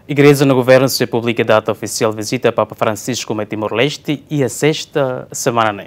Igreja no Governo se publica data oficial visita Papa Francisco a Timor-Leste e a sexta semana.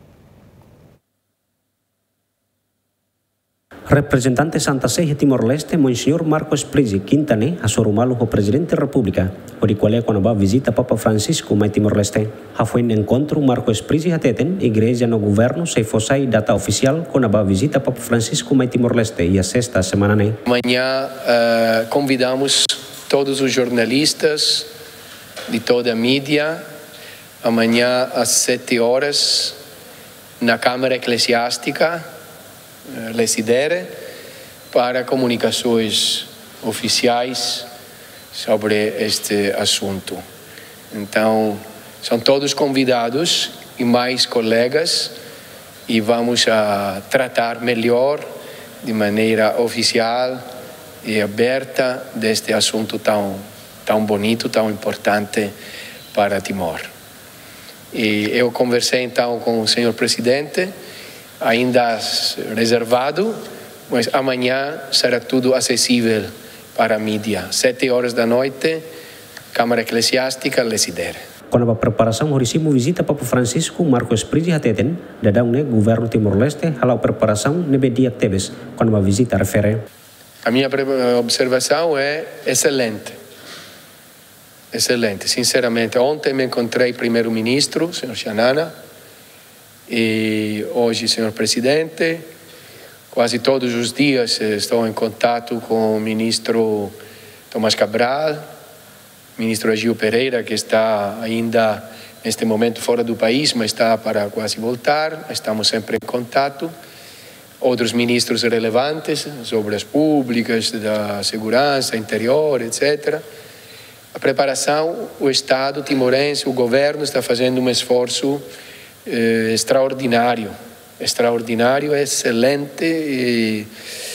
Representante Santa Sé de Timor-Leste, Monsenhor Marcos Prisi Quintane, assorumalo o Presidente da República, por qual é quando vai visita Papa Francisco a Timor-Leste. Foi um encontro Marcos Prisi ateten, Igreja no Governo se fosse data oficial quando vai visita Papa Francisco a Timor-Leste e a sexta semana. Amanhã convidamos todos os jornalistas de toda a mídia, amanhã às 7 horas, na Câmara Eclesiástica, Lesidere, para comunicações oficiais sobre este assunto. Então, são todos convidados e mais colegas e vamos a tratar melhor, de maneira oficial e aberta, deste assunto tão bonito, tão importante para Timor. E eu conversei então com o senhor presidente, ainda reservado, mas amanhã será tudo acessível para a mídia. 7 horas da noite, Câmara Eclesiástica, Lesidere. Quando a preparação recimo visita Papa Francisco, Marcos Prisi ateten, dadang Governo Timor-Leste, halau preparação nebe dia teves, quando a visita refere. A minha observação é excelente. Excelente, sinceramente. Ontem me encontrei com o primeiro-ministro, o senhor Xanana, e hoje, senhor presidente. Quase todos os dias estou em contato com o ministro Tomás Cabral, ministro Agil Pereira, que está ainda neste momento fora do país, mas está para quase voltar. Estamos sempre em contato. Outros ministros relevantes, as obras públicas, da segurança, interior, etc. A preparação, o Estado timorense, o governo está fazendo um esforço extraordinário, excelente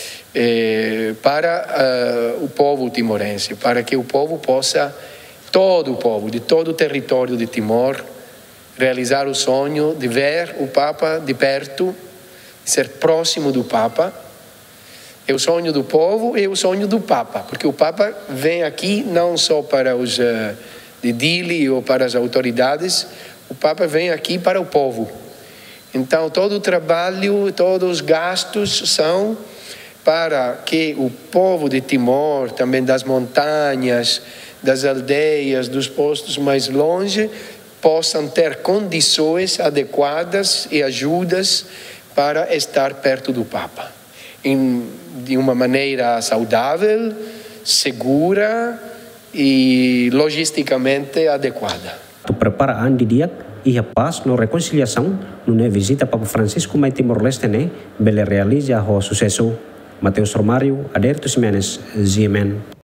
para o povo timorense, para que o povo possa, todo o povo, de todo o território de Timor, realizar o sonho de ver o Papa de perto, ser próximo do Papa. É o sonho do povo e o sonho do Papa, porque o Papa vem aqui não só para os de Dili ou para as autoridades, o Papa vem aqui para o povo. Então todo o trabalho, todos os gastos são para que o povo de Timor, também das montanhas, das aldeias, dos postos mais longe, possam ter condições adequadas e ajudas para estar perto do Papa, de uma maneira saudável, segura e logisticamente adequada. Tu prepara andi dia e a paz no reconciliação no visita Papa Francisco a Timor-Leste bele realiza o sucesso. Mateus Romário, Aderto Ximenes, Ziemen.